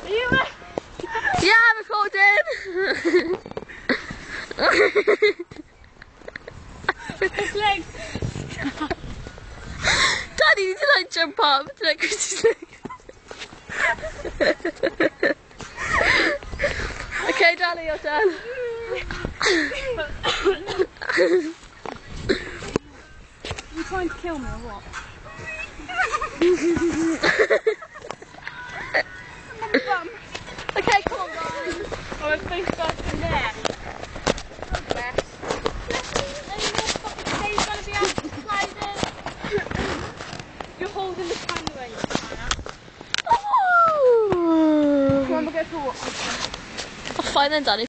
Are you ready? Yeah, I'm recording. His legs. Daddy, you need to like jump up to like Chrissy's legs. Okay, Danny, you're done. You trying to kill me or what? Okay, come on, guys. Oh, my face got in there. You're holding the camera, you Oh. Come on, we'll go for a walk. Fine then, Danny.